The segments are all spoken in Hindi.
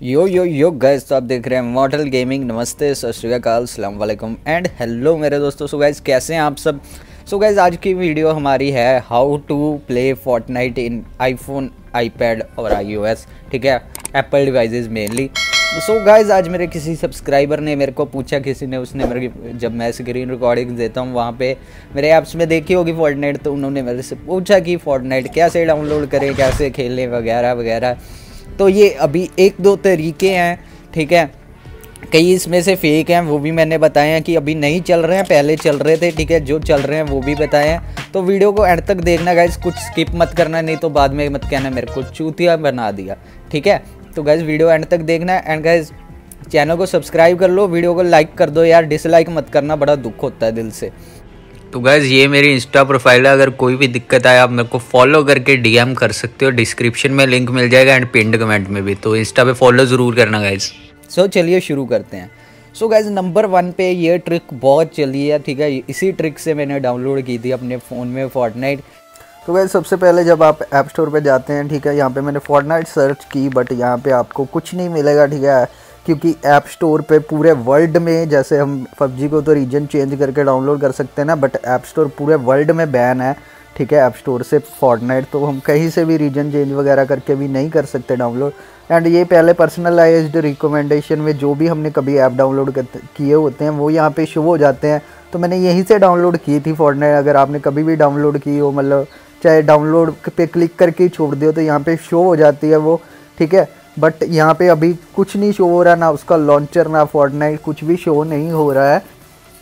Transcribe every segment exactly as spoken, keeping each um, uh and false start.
यो यो यो गाइस, तो आप देख रहे हैं मॉडल गेमिंग। नमस्ते, सत श्री अकाल, अस्सलाम वालेकुम एंड हेलो मेरे दोस्तों। सो गाइस, कैसे हैं आप सब। सो गाइस, आज की वीडियो हमारी है how to play Fortnite in iPhone, iPad और आईओएस। ठीक है, Apple devices mainly. So guys, आज मेरे किसी सब्सक्राइबर ने मेरे को पूछा, किसी ने उसने मेरे, जब मैं स्क्रीन रिकॉर्डिंग देता हूँ वहाँ पे मेरे ऐप्स में देखी होगी फोर्टनाइट, तो उन्होंने मेरे से पूछा कि फोर्टनाइट कैसे डाउनलोड करें, कैसे खेलें वगैरह वगैरह। तो ये अभी एक दो तरीके हैं, ठीक है। कई इसमें से फेक हैं, वो भी मैंने बताए हैं कि अभी नहीं चल रहे हैं, पहले चल रहे थे। ठीक है, जो चल रहे हैं वो भी बताए हैं। तो वीडियो को एंड तक देखना गाइज, कुछ स्किप मत करना, नहीं तो बाद में मत कहना मेरे को चूतिया बना दिया। ठीक है, तो गाइज वीडियो एंड तक देखना एंड गाइज चैनल को सब्सक्राइब कर लो, वीडियो को लाइक कर दो यार, डिसलाइक मत करना, बड़ा दुख होता है दिल से। तो गाइज़, ये मेरी इंस्टा प्रोफाइल है। अगर कोई भी दिक्कत आए आप मेरे को फॉलो करके डीएम कर सकते हो, डिस्क्रिप्शन में लिंक मिल जाएगा एंड पिंड कमेंट में भी। तो इंस्टा पे फॉलो ज़रूर करना गाइज़। सो चलिए शुरू करते हैं। सो गाइज़, नंबर वन पे ये ट्रिक बहुत चली है, ठीक है। इसी ट्रिक से मैंने डाउनलोड की थी अपने फ़ोन में फोर्टनाइट। तो गाइस, सबसे पहले जब आप ऐप स्टोर पे जाते हैं, ठीक है, यहाँ पे मैंने फोर्टनाइट सर्च की, बट यहाँ पे आपको कुछ नहीं मिलेगा, ठीक है। क्योंकि ऐप स्टोर पे पूरे वर्ल्ड में, जैसे हम पबजी को तो रीजन चेंज करके डाउनलोड कर सकते हैं ना, बट ऐप स्टोर पूरे वर्ल्ड में बैन है, ठीक है, ऐप स्टोर से फोर्टनाइट। तो हम कहीं से भी रीजन चेंज वगैरह करके भी नहीं कर सकते डाउनलोड। एंड ये पहले पर्सनलाइज्ड रिकमेंडेशन में जो भी हमने कभी ऐप डाउनलोड किए होते हैं वो यहाँ पे शो हो जाते हैं। तो मैंने यहीं से डाउनलोड की थी फोर्टनाइट। अगर आपने कभी भी डाउनलोड की हो, मतलब चाहे डाउनलोड पे क्लिक करके ही छोड़ दियो, तो यहाँ पे शो हो जाती है वो, ठीक है। बट यहाँ पे अभी कुछ नहीं शो हो रहा, ना उसका लॉन्चर ना फोर्टनाइट, कुछ भी शो नहीं हो रहा है।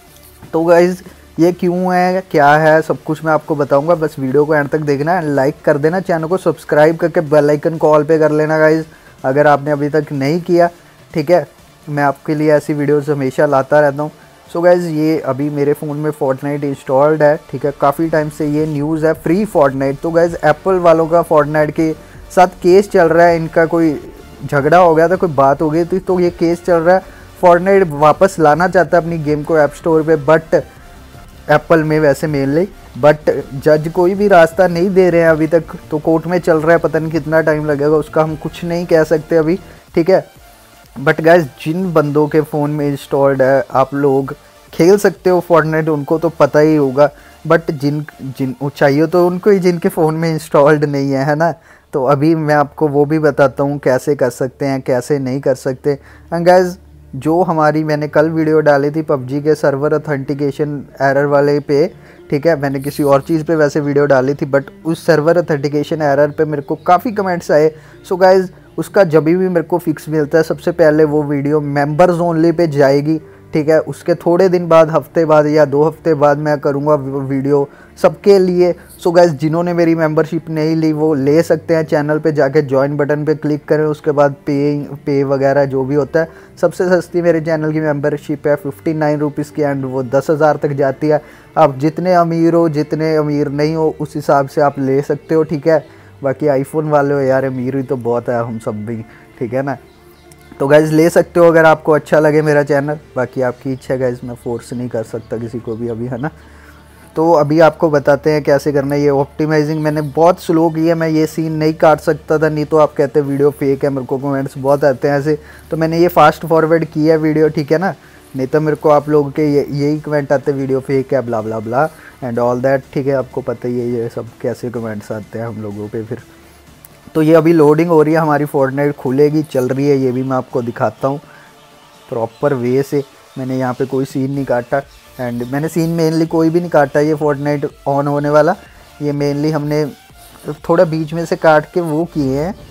तो गाइज़, ये क्यों है, क्या है, सब कुछ मैं आपको बताऊंगा। बस वीडियो को एंड तक देखना है, लाइक कर देना, चैनल को सब्सक्राइब करके बेल आइकन कॉल पे कर लेना गाइज़, अगर आपने अभी तक नहीं किया, ठीक है। मैं आपके लिए ऐसी वीडियोज़ हमेशा लाता रहता हूँ। सो गाइज़, ये अभी मेरे फ़ोन में फोर्टनाइट इंस्टॉल्ड है, ठीक है। काफ़ी टाइम से ये न्यूज़ है, फ्री फोर्टनाइट। तो गाइज़, एप्पल वालों का फोर्टनाइट के साथ केस चल रहा है, इनका कोई झगड़ा हो गया था, कोई बात हो गई थी, तो ये केस चल रहा है। फोर्टनाइट वापस लाना चाहता है अपनी गेम को ऐप स्टोर पे, बट एप्पल में वैसे मेनली, बट जज कोई भी रास्ता नहीं दे रहे हैं अभी तक। तो कोर्ट में चल रहा है, पता नहीं कितना टाइम लगेगा, उसका हम कुछ नहीं कह सकते अभी, ठीक है। बट गाइस, जिन बंदों के फ़ोन में इंस्टॉल्ड है, आप लोग खेल सकते हो फोर्टनाइट, उनको तो पता ही होगा। बट जिन जिन चाहिए तो उनको ही, जिनके फ़ोन में इंस्टॉल्ड नहीं है, है ना। तो अभी मैं आपको वो भी बताता हूँ कैसे कर सकते हैं, कैसे नहीं कर सकते। एंड गाइस, जो हमारी मैंने कल वीडियो डाली थी पबजी के सर्वर ऑथेंटिकेशन एरर वाले पे, ठीक है, मैंने किसी और चीज़ पे वैसे वीडियो डाली थी, बट उस सर्वर ऑथेंटिकेशन एरर पे मेरे को काफ़ी कमेंट्स आए। सो गाइस, उसका जब भी मेरे को फिक्स मिलता है, सबसे पहले वो वीडियो मेंबर्स ओनली पे जाएगी, ठीक है। उसके थोड़े दिन बाद, हफ्ते बाद या दो हफ्ते बाद मैं करूँगा वीडियो सबके लिए। सो गाइस, जिन्होंने मेरी मेंबरशिप नहीं ली वो ले सकते हैं, चैनल पे जाके ज्वाइन बटन पे क्लिक करें, उसके बाद पे पे वगैरह जो भी होता है। सबसे सस्ती मेरे चैनल की मेंबरशिप है फिफ्टी नाइन रुपीज़ की, एंड वो दस हज़ार तक जाती है। आप जितने अमीर हो, जितने अमीर नहीं हो, उस हिसाब से आप ले सकते हो, ठीक है। बाकी आईफोन वाले हो यार, अमीर ही तो बहुत है, हम सब भी, ठीक है ना। तो गाइज़, ले सकते हो अगर आपको अच्छा लगे मेरा चैनल। बाकी आपकी इच्छा है गाइज़, मैं फोर्स नहीं कर सकता किसी को भी अभी, है ना। तो अभी आपको बताते हैं कैसे करना है। ये ऑप्टिमाइजिंग मैंने बहुत स्लो की है, मैं ये सीन नहीं काट सकता था, नहीं तो आप कहते वीडियो फेक है, मेरे को कमेंट्स बहुत आते हैं ऐसे। तो मैंने ये फास्ट फॉरवर्ड किया है वीडियो, ठीक है ना। नहीं तो मेरे को आप लोगों के ये यही कमेंट आते, वीडियो फेक है, blah blah blah and all that, ठीक है। आपको पता ही है ये सब कैसे कमेंट्स आते हैं हम लोगों पर फिर। तो ये अभी लोडिंग हो रही है, हमारी फोर्टनाइट खुलेगी, चल रही है, ये भी मैं आपको दिखाता हूँ प्रॉपर वे से। मैंने यहाँ पे कोई सीन नहीं काटा, एंड मैंने सीन मेनली कोई भी नहीं काटा। ये फोर्टनाइट ऑन होने वाला, ये मेनली हमने थोड़ा बीच में से काट के वो किए हैं,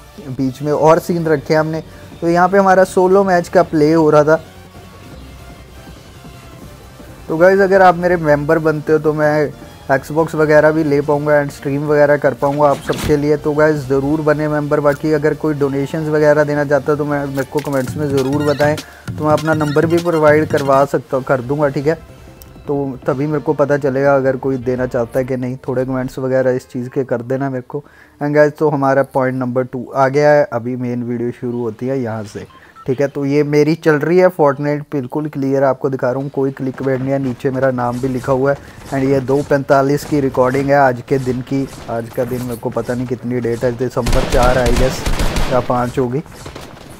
बीच में और सीन रखे हैं हमने। तो यहाँ पे हमारा सोलो मैच का प्ले हो रहा था। तो गाइज़, अगर आप मेरे मेंबर बनते हो तो मैं एक्सबॉक्स वगैरह भी ले पाऊँगा एंड स्ट्रीम वगैरह कर पाऊँगा आप सबके लिए। तो गाइस, ज़रूर बने मेंबर। बाकी अगर कोई डोनेशंस वगैरह देना चाहता है तो मैं मेरे को कमेंट्स में ज़रूर बताएं, तो मैं अपना नंबर भी प्रोवाइड करवा सकता कर दूँगा, ठीक है। तो तभी मेरे को पता चलेगा अगर कोई देना चाहता है कि नहीं। थोड़े कमेंट्स वगैरह इस चीज़ के कर देना मेरे को। एंड गाइस, तो हमारा पॉइंट नंबर टू आ गया है, अभी मेन वीडियो शुरू होती है यहाँ से, ठीक है। तो ये मेरी चल रही है फोर्टनाइट, बिल्कुल क्लियर आपको दिखा रहा हूँ, कोई क्लिक बैड नहीं है, नीचे मेरा नाम भी लिखा हुआ है। एंड ये दो पैंतालीस की रिकॉर्डिंग है आज के दिन की। आज का दिन मेरे को पता नहीं कितनी डेट है, दिसंबर चार आई गेस या पाँच होगी।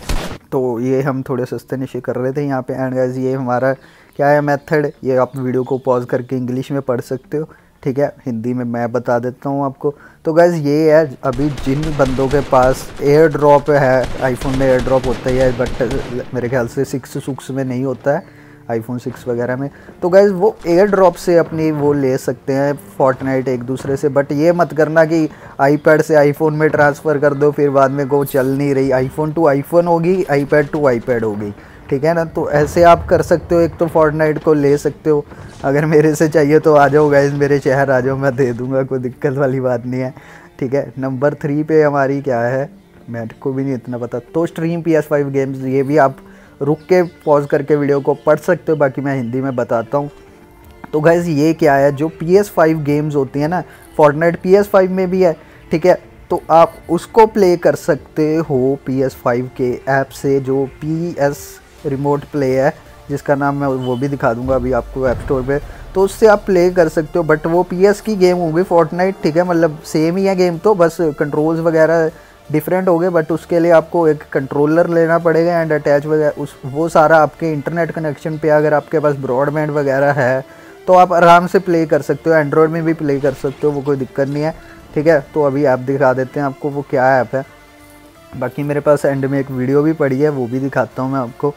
तो ये हम थोड़े सस्ते नशे कर रहे थे यहाँ पे। एंड गाइस ये हमारा क्या है मेथड, ये आप वीडियो को पॉज करके इंग्लिश में पढ़ सकते हो, ठीक है, हिंदी में मैं बता देता हूँ आपको। तो गाइस ये है, अभी जिन बंदों के पास एयर ड्रॉप है, आईफोन में एयर ड्रॉप होता ही है बट मेरे ख्याल से सिक्स सुक्स में नहीं होता है, आईफोन सिक्स वगैरह में, तो गाइस वो एयर ड्रॉप से अपनी वो ले सकते हैं फोर्टनाइट एक दूसरे से। बट ये मत करना कि आईपैड से आईफोन में ट्रांसफ़र कर दो फिर बाद में वो चल नहीं रही, आईफोन टू आईफोन होगी, आईपैड टू आईपैड होगी, ठीक है ना। तो ऐसे आप कर सकते हो, एक तो फोर्टनाइट को ले सकते हो। अगर मेरे से चाहिए तो आ जाओ गाइस, मेरे शहर आ जाओ, मैं दे दूंगा, कोई दिक्कत वाली बात नहीं है, ठीक है। नंबर थ्री पे हमारी क्या है, मेरे को भी नहीं इतना पता, तो stream P S five games, ये भी आप रुक के पॉज करके वीडियो को पढ़ सकते हो, बाकी मैं हिंदी में बताता हूँ। तो गाइस ये क्या है, जो पी एस फाइव गेम्स होती हैं ना, फोर्टनाइट पी एस फाइव में भी है, ठीक है, तो आप उसको प्ले कर सकते हो पी एस फाइव के ऐप से, जो पी एस रिमोट प्ले है, जिसका नाम मैं वो भी दिखा दूंगा अभी आपको ऐप स्टोर पे, तो उससे आप प्ले कर सकते हो। बट वो पी एस की गेम होगी फोर्टनाइट, ठीक है, मतलब सेम ही है गेम, तो बस कंट्रोल्स वगैरह डिफरेंट हो गए, बट उसके लिए आपको एक कंट्रोलर लेना पड़ेगा एंड अटैच वगैरह उस वो सारा आपके इंटरनेट कनेक्शन पे, अगर आपके पास ब्रॉडबैंड वगैरह है तो आप आराम से प्ले कर सकते हो, एंड्रॉयड में भी प्ले कर सकते हो, वो कोई दिक्कत नहीं है, ठीक है। तो अभी आप दिखा देते हैं आपको वो क्या ऐप है, बाकी मेरे पास एंड में एक वीडियो भी पड़ी है, वो भी दिखाता हूँ मैं आपको,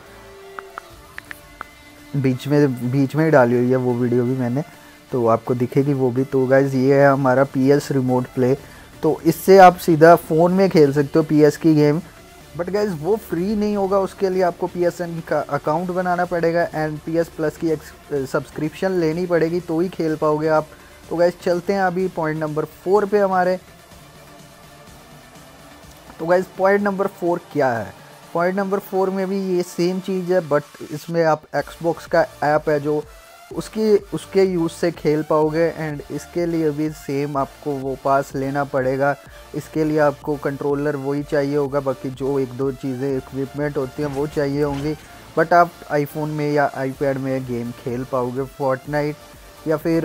बीच में बीच में ही डाली हुई है वो वीडियो भी मैंने, तो आपको दिखेगी वो भी। तो गाइज़ ये है हमारा पी एस रिमोट प्ले, तो इससे आप सीधा फ़ोन में खेल सकते हो पी एस की गेम। बट गाइज़ वो फ्री नहीं होगा, उसके लिए आपको पी एस एन का अकाउंट बनाना पड़ेगा एंड पी एस प्लस की एक सब्सक्रिप्शन लेनी पड़ेगी, तो ही खेल पाओगे आप। तो गाइज़ चलते हैं अभी पॉइंट नंबर फोर पे हमारे। तो गाइज़ पॉइंट नंबर फोर क्या है, पॉइंट नंबर फोर में भी ये सेम चीज़ है, बट इसमें आप एक्सबॉक्स का ऐप है जो उसकी उसके यूज़ से खेल पाओगे एंड इसके लिए भी सेम आपको वो पास लेना पड़ेगा। इसके लिए आपको कंट्रोलर वही चाहिए होगा, बाकी जो एक दो चीज़ें इक्विपमेंट होती हैं वो चाहिए होंगी, बट आप आईफोन में या आईपैड में गेम खेल पाओगे, फोर्टनाइट या फिर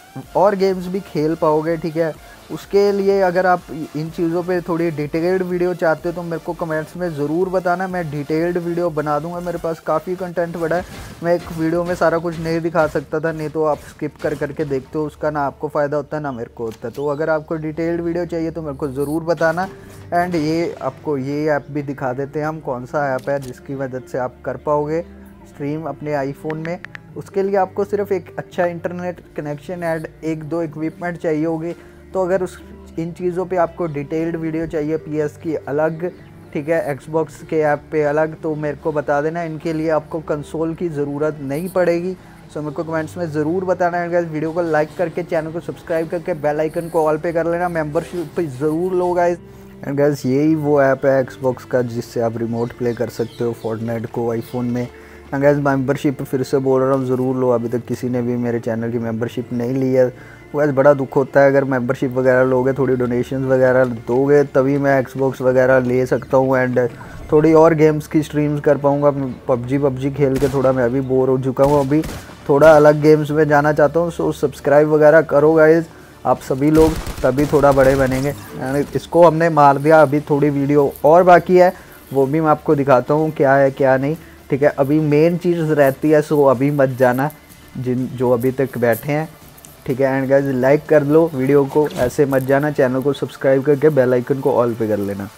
और गेम्स भी खेल पाओगे, ठीक है। उसके लिए अगर आप इन चीज़ों पे थोड़ी डिटेल्ड वीडियो चाहते हो तो मेरे को कमेंट्स में ज़रूर बताना, मैं डिटेल्ड वीडियो बना दूंगा, मेरे पास काफ़ी कंटेंट बड़ा है, मैं एक वीडियो में सारा कुछ नहीं दिखा सकता था, नहीं तो आप स्किप कर करके देखते हो, उसका ना आपको फ़ायदा होता है ना मेरे को होता है। तो अगर आपको डिटेल्ड वीडियो चाहिए तो मेरे को ज़रूर बताना। एंड ये आपको ये ऐप भी दिखा देते हैं हम, कौन सा ऐप है जिसकी मदद से आप कर पाओगे स्ट्रीम अपने आईफोन में। उसके लिए आपको सिर्फ एक अच्छा इंटरनेट कनेक्शन एंड एक दो इक्विपमेंट चाहिए होगी। तो अगर उस इन चीज़ों पे आपको डिटेल्ड वीडियो चाहिए पी एस की अलग, ठीक है, एक्सबॉक्स के ऐप पे अलग, तो मेरे को बता देना, इनके लिए आपको कंसोल की ज़रूरत नहीं पड़ेगी। सो मेरे को कमेंट्स में ज़रूर बताना है। गाइस वीडियो को लाइक करके चैनल को सब्सक्राइब करके बेल आइकन को ऑल पे कर लेना, मेंबरशिप पे ज़रूर लो गाइस। एंड गाइस यही वो ऐप है एक्सबॉक्स का जिससे आप रिमोट प्ले कर सकते हो फोर्टनाइट को आईफोन में। एंड गाइस मेंबरशिप फिर से बोल रहा हूँ, ज़रूर लो, अभी तक किसी ने भी मेरे चैनल की मेंबरशिप नहीं ली है। वैसे बड़ा दुख होता है, अगर मेंबरशिप वगैरह लोगे, थोड़ी डोनेशंस वगैरह दोगे, तभी मैं एक्सबॉक्स वगैरह ले सकता हूँ एंड थोड़ी और गेम्स की स्ट्रीम्स कर पाऊँगा। पबजी पबजी खेल के थोड़ा मैं अभी बोर हो चुका हूँ, अभी थोड़ा अलग गेम्स में जाना चाहता हूँ। सो सब्सक्राइब वगैरह करो गाइज़ आप सभी लोग, तभी थोड़ा बड़े बनेंगे। एंड इसको हमने मार दिया, अभी थोड़ी वीडियो और बाकी है, वो भी मैं आपको दिखाता हूँ क्या है क्या नहीं, ठीक है। अभी मेन चीज़ रहती है, सो अभी मत जाना जिन जो अभी तक बैठे हैं, ठीक है। एंड गाइस लाइक कर लो वीडियो को, ऐसे मत जाना, चैनल को सब्सक्राइब करके बेल आइकन को ऑल पे कर लेना।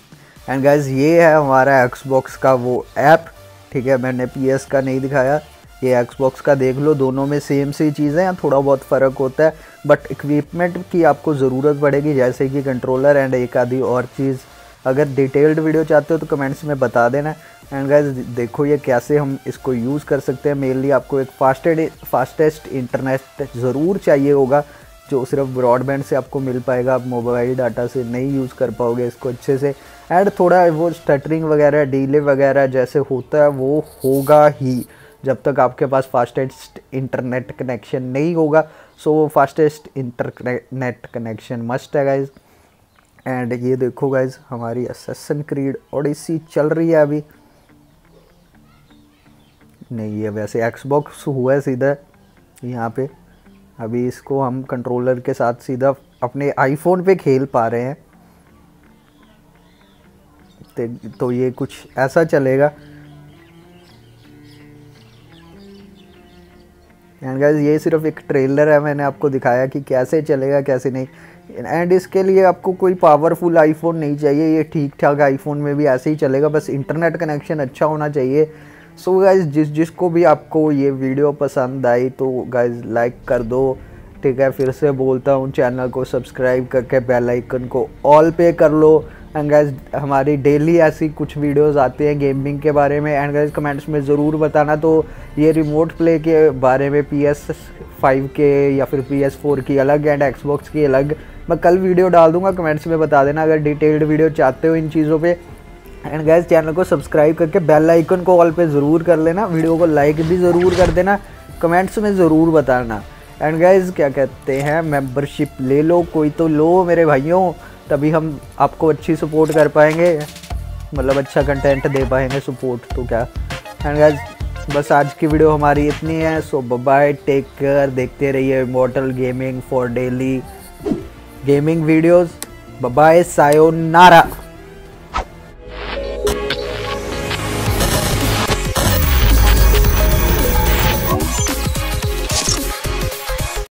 एंड गाइस ये है हमारा एक्सबॉक्स का वो ऐप, ठीक है, मैंने पी एस का नहीं दिखाया, ये एक्सबॉक्स का देख लो, दोनों में सेम सी चीज़ें हैं, थोड़ा बहुत फ़र्क होता है, बट इक्विपमेंट की आपको ज़रूरत पड़ेगी, जैसे कि कंट्रोलर एंड एक आधी और चीज़। अगर डिटेल्ड वीडियो चाहते हो तो कमेंट्स में बता देना। एंड गाइस देखो ये कैसे हम इसको यूज़ कर सकते हैं। मेनली आपको एक फास्टेस्ट फास्टेस्ट इंटरनेट ज़रूर चाहिए होगा, जो सिर्फ ब्रॉडबैंड से आपको मिल पाएगा, आप मोबाइल डाटा से नहीं यूज़ कर पाओगे इसको अच्छे से। एंड थोड़ा वो स्टटरिंग वगैरह, डिले वगैरह जैसे होता है वो होगा ही जब तक आपके पास फास्टेस्ट इंटरनेट कनेक्शन नहीं होगा। So fastest internet connection must है गाइज। एंड ये देखो गाइज हमारी असैसिन क्रीड ओडिसी चल रही है अभी, नहीं है वैसे एक्सबॉक्स हुआ है सीधा यहाँ पे, अभी इसको हम कंट्रोलर के साथ सीधा अपने आईफोन पे खेल पा रहे हैं। तो ये कुछ ऐसा चलेगा। एंड गाइस ये सिर्फ एक ट्रेलर है, मैंने आपको दिखाया कि कैसे चलेगा कैसे नहीं। एंड इसके लिए आपको कोई पावरफुल आईफोन नहीं चाहिए, ये ठीक ठाक आईफोन में भी ऐसे ही चलेगा, बस इंटरनेट कनेक्शन अच्छा होना चाहिए। सो गाइस जिस जिसको भी आपको ये वीडियो पसंद आई तो गाइस लाइक कर दो, ठीक है। फिर से बोलता हूँ चैनल को सब्सक्राइब करके बेल आइकन को ऑल पे कर लो। एंड गाइस हमारी डेली ऐसी कुछ वीडियोस आती हैं गेमिंग के बारे में। एंड गाइस कमेंट्स में ज़रूर बताना तो ये रिमोट प्ले के बारे में, पी एस फाइव के या फिर पी एस फोर की अलग एंड एक्सबॉक्स की अलग, मैं कल वीडियो डाल दूंगा, कमेंट्स में बता देना अगर डिटेल्ड वीडियो चाहते हो इन चीज़ों पे। एंड गाइस चैनल को सब्सक्राइब करके बेल आइकन को ऑल पे ज़रूर कर लेना, वीडियो को लाइक भी ज़रूर कर देना, कमेंट्स में ज़रूर बताना। एंड गाइस क्या कहते हैं, मेंबरशिप ले लो, कोई तो लो मेरे भाइयों, तभी हम आपको अच्छी सपोर्ट कर पाएंगे, मतलब अच्छा कंटेंट दे पाएंगे, सपोर्ट तो क्या। एंड गाइस बस आज की वीडियो हमारी इतनी है। सो बाय, टेक केयर, देखते रहिए immortal gaming for daily gaming videos. Bye, sayonara.